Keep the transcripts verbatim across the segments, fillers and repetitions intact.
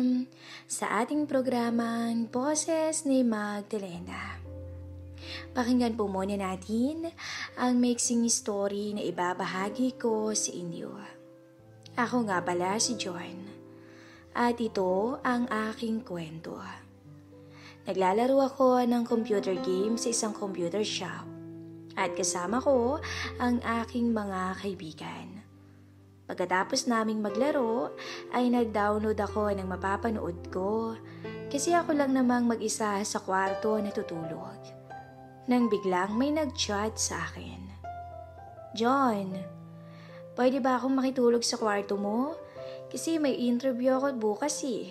welcome sa ating programang Boses ni Magdalena. Pakinggan po muna natin ang mixing story na ibabahagi ko sa inyo. Ako nga pala si John at ito ang aking kwento. Naglalaro ako ng computer game sa isang computer shop at kasama ko ang aking mga kaibigan. Pagkatapos naming maglaro, ay nag-download ako ng mapapanood ko kasi ako lang namang mag-isa sa kwarto natutulog. Nang biglang may nag-chat sa akin. John, pwede ba akong makitulog sa kwarto mo? Kasi may interview ako bukas eh.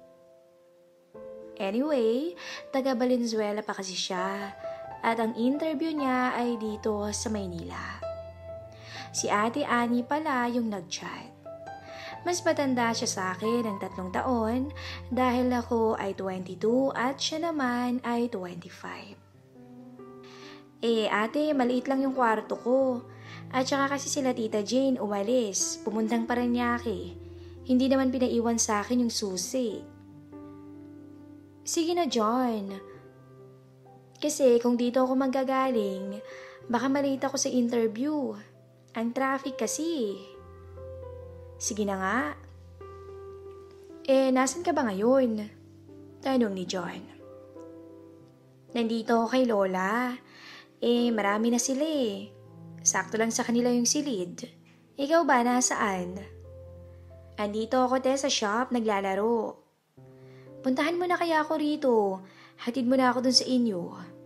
Anyway, taga Valenzuela pa kasi siya at ang interview niya ay dito sa Maynila. Si Ate Annie pala yung nag-chat. Mas matanda siya sa akin ng tatlong taon dahil ako ay twenty-two at siya naman ay twenty-five. Eh ate, maliit lang yung kwarto ko. At saka kasi sila Tita Jane umalis, pumuntang Parañaque. Hindi naman pinaiwan sa akin yung susi. Sige na John. Kasi kung dito ako manggagaling, baka malita ako sa interview. Ang traffic kasi. Sige na nga. Eh, nasan ka ba ngayon? Tanong ni John. Nandito ako kay Lola. Eh, marami na sila eh. Sakto lang sa kanila yung silid. Ikaw ba, nasaan? Andito ako te sa shop, naglalaro. Puntahan mo na kaya ako rito. Hatid mo na ako dun sa inyo.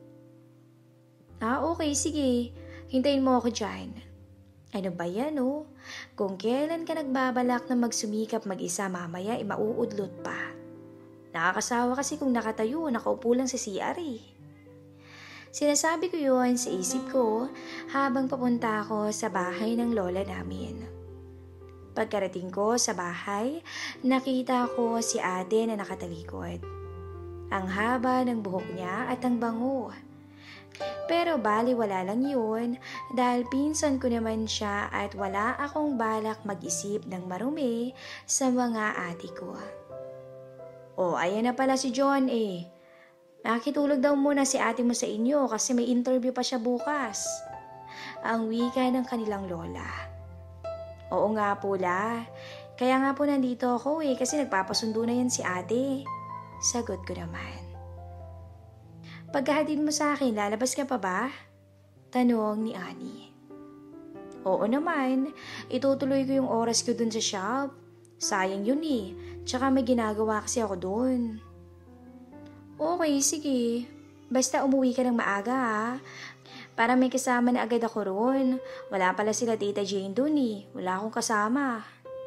Ah, okay, sige. Hintayin mo ako dyan. Ano ba yan oh? Kung kailan ka nagbabalak na magsumikap mag-isa mamaya, eh mauudlot pa. Nakakasawa kasi kung nakatayo, nakaupo lang sa C R eh. Sinasabi ko yun sa isip ko habang papunta ako sa bahay ng lola namin. Pagkarating ko sa bahay, nakita ko si ate na nakatalikod. Ang haba ng buhok niya at ang bango. Pero baliwala lang yun dahil pinsan ko naman siya at wala akong balak mag-isip ng marumi sa mga ate ko. Oh, ayan na pala si John eh. Nakitulog daw muna si ate mo sa inyo kasi may interview pa siya bukas. Ang wika ng kanilang lola. Oo nga po la. Kaya nga po nandito ako eh kasi nagpapasundo na yan si ate. Sagot ko naman. Pagkahatid mo sa akin, lalabas ka pa ba? Tanong ni Annie. Oo naman, itutuloy ko yung oras ko dun sa shop. Sayang yun eh, tsaka may ginagawa kasi ako dun. Okay, sige. Basta umuwi ka ng maaga ha. Para may kasama na agad ako ron. Wala pala sila Tita Jane dun eh. Wala akong kasama.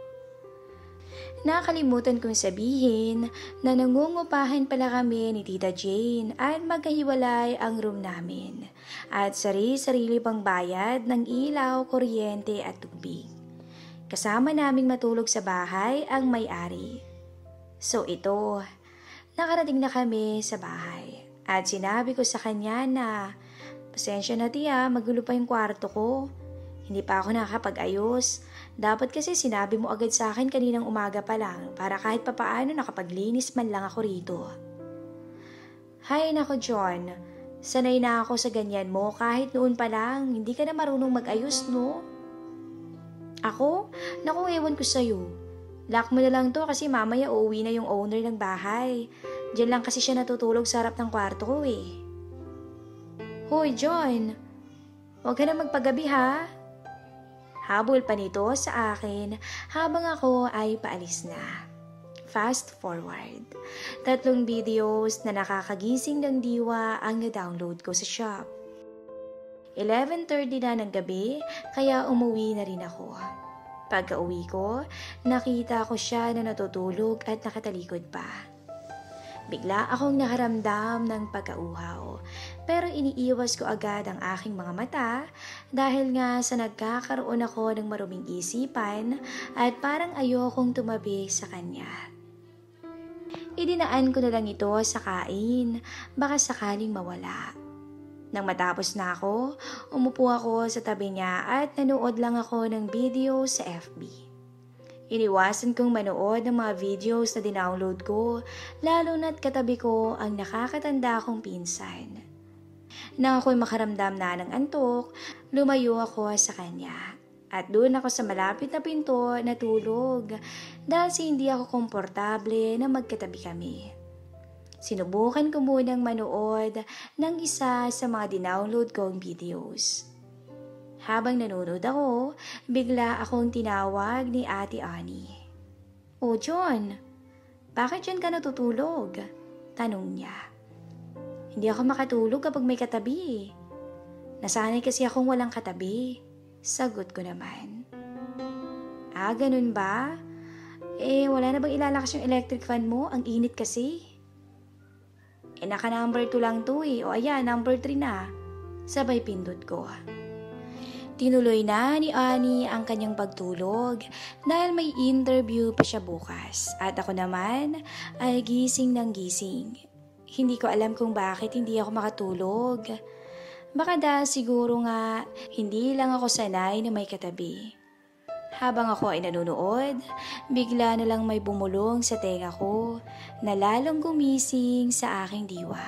Nakalimutan kong sabihin na nangungupahan pala kami ni Tita Jane at magkahiwalay ang room namin at sari-sarili pang bayad ng ilaw, kuryente at tubig. Kasama naming matulog sa bahay ang may-ari. So ito, nakarating na kami sa bahay at sinabi ko sa kanya na pasensya na tiya, magulo pa yung kwarto ko. Hindi pa ako nakakapag-ayos. Dapat kasi sinabi mo agad sa akin kaninang umaga pa lang para kahit papaano nakapaglinis man lang ako rito. Hay nako John, sanay na ako sa ganyan mo kahit noon pa lang, hindi ka na marunong mag-ayos no? Ako? Naku ewan ko sa'yo. Lock mo na lang to kasi mamaya uuwi na yung owner ng bahay. Diyan lang kasi siya natutulog sa harap ng kwarto ko eh. Hoy John, huwag ka na magpagabi ha. Habol pa nito sa akin habang ako ay paalis na. Fast forward. Tatlong videos na nakakagising ng diwa ang na-download ko sa shop. eleven thirty na ng gabi kaya umuwi na rin ako. Pagka-uwi ko, nakita ko siya na natutulog at nakatalikod pa. Bigla akong nakaramdam ng pagkauhaw pero iniiwas ko agad ang aking mga mata dahil nga sa nagkakaroon ako ng maruming isipan at parang ayokong tumabi sa kanya. Idinaan ko na lang ito sa kain, baka sakaling mawala. Nang matapos na ako, umupo ako sa tabi niya at nanood lang ako ng video sa F B. Iniwasan kong manood ng mga videos na dinownload ko, lalo na't katabi ko ang nakakatanda kong pinsan. Nang ako'y makaramdam na ng antok, lumayo ako sa kanya. At doon ako sa malapit na pinto natulog dahil sa hindi ako komportable na magkatabi kami. Sinubukan ko munang manood ng isa sa mga dinownload kong videos. Habang nanonood ako, bigla akong tinawag ni Ate Annie. "Oh John, bakit dyan ka natutulog?" Tanong niya. "Hindi ako makatulog kapag may katabi. Nasanay kasi akong walang katabi." Sagot ko naman. "Ah, ganun ba? Eh, wala na bang ilalakas yung electric fan mo? Ang init kasi." "Eh, naka number two lang to eh. O ayan, number three na." Sabay pindot ko. Tinuloy na ni Annie ang kanyang pagtulog dahil may interview pa siya bukas. At ako naman ay gising ng gising. Hindi ko alam kung bakit hindi ako makatulog. Baka dahil siguro nga hindi lang ako sanay na may katabi. Habang ako ay nanonood, bigla na lang may bumulong sa tenga ko na lalong gumising sa aking diwa.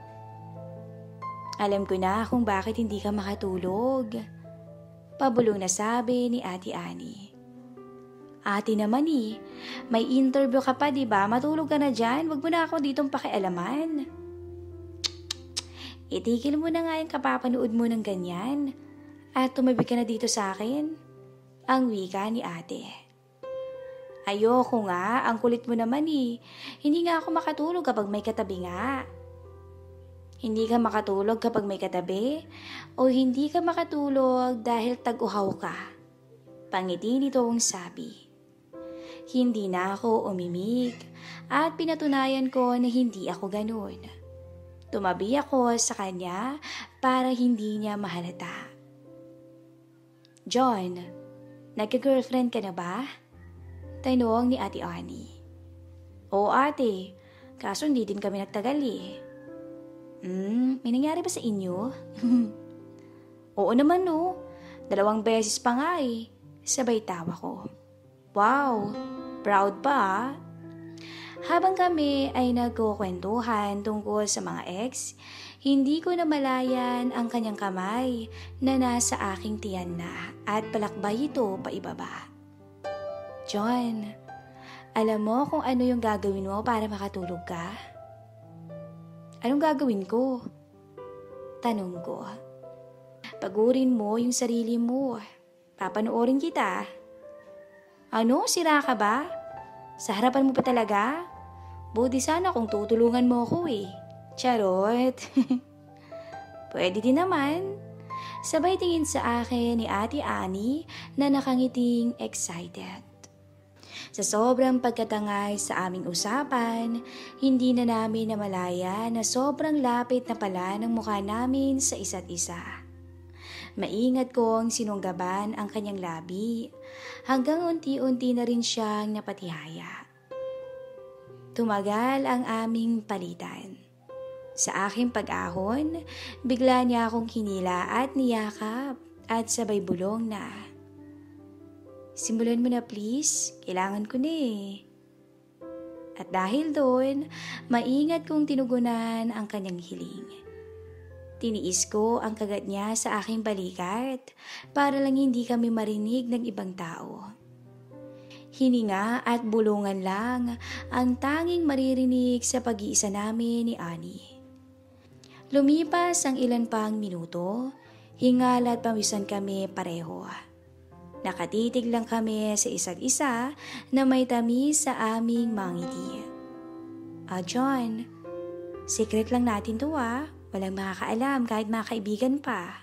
Alam ko na kung bakit hindi ka makatulog. Pabulong na sabi ni Ate Annie. "Ate naman eh, may interview ka pa diba? Matulog ka na dyan, wag mo na ako ditong pakialaman." "Itigil mo na nga yung kapapanood mo ng ganyan at tumabi ka na dito sa akin." Ang wika ni ate. "Ayoko nga, ang kulit mo naman eh. Hindi nga ako makatulog kapag may katabi nga." Hindi ka makatulog kapag may katabi? O hindi ka makatulog dahil tag-uhaw ka? Pangiti nitong sabi. Hindi na ako umimik at pinatunayan ko na hindi ako ganun. Tumabi ako sa kanya para hindi niya mahalata. "John, nagka-girlfriend ka na ba?" Tanong ni Ate Annie. "Oo ate, kaso hindi din kami nagtagal eh." Hmm, may nangyari ba sa inyo? "Oo naman no, dalawang beses pa nga eh." Sabay tawa ko. "Wow, proud pa ah." Habang kami ay nagkukwentuhan tungkol sa mga ex, hindi ko namalayan ang kanyang kamay na nasa aking tiyan na at palakbay ito paibaba. "John, alam mo kung ano yung gagawin mo para makatulog ka?" "Anong gagawin ko?" Tanong ko. "Pagurin mo yung sarili mo. Papanoorin kita." "Ano? Sira ka ba? Sa harapan mo pa talaga? Buti sana kung tutulungan mo ako eh." Charot. "Pwede din naman." Sabay tingin sa akin ni Ate Annie na nakangiting excited. Sa sobrang pagkatangay sa aming usapan, hindi na namin namalaya na sobrang lapit na pala ng mukha namin sa isa't isa. Maingat kong sinunggaban ang kanyang labi hanggang unti-unti na rin siyang napatihaya. Tumagal ang aming palitan. Sa aking pag-ahon, bigla niya akong hinila at niyakap at sabay bulong na, "Simulan mo na please, kailangan ko na eh." At dahil doon, maingat kong tinugunan ang kanyang hiling. Tiniis ko ang kagat niya sa aking balikat para lang hindi kami marinig ng ibang tao. Hininga at bulungan lang ang tanging maririnig sa pag-iisa namin ni Annie. Lumipas ang ilan pang minuto, hingal at pawisan kami pareho. Nakatitig lang kami sa isa't isa na may tamis sa aming mga ngiti. "Ah, John, secret lang natin to ah. Walang makakaalam kahit mga kaibigan pa."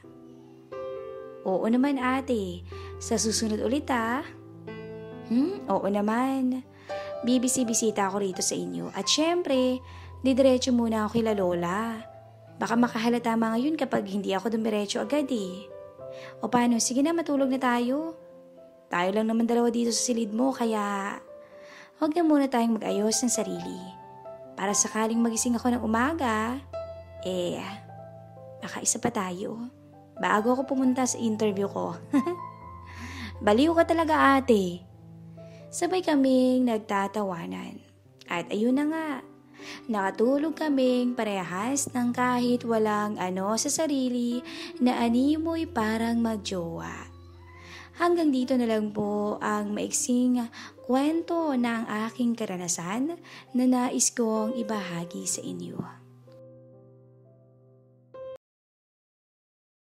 "Oo naman ate, sa susunod ulit ah." "Hmm, oo naman. Bibisi-bisita ako rito sa inyo. At syempre, didiretso muna ako kila Lola. Baka makahalata mga yun kapag hindi ako dumiretso agad eh. O paano, sige na matulog na tayo. Tayo lang naman dalawa dito sa silid mo kaya huwag na muna tayong mag-ayos ng sarili. Para sakaling magising ako ng umaga, eh, makaisa pa tayo. Bago ako pumunta sa interview ko." "Baliw ka talaga ate." Sabay kaming nagtatawanan. At ayun na nga, nakatulog kaming parehas ng kahit walang ano sa sarili na animoy parang magjowa. Hanggang dito na lang po ang maiksing kwento ng aking karanasan na nais kong ibahagi sa inyo.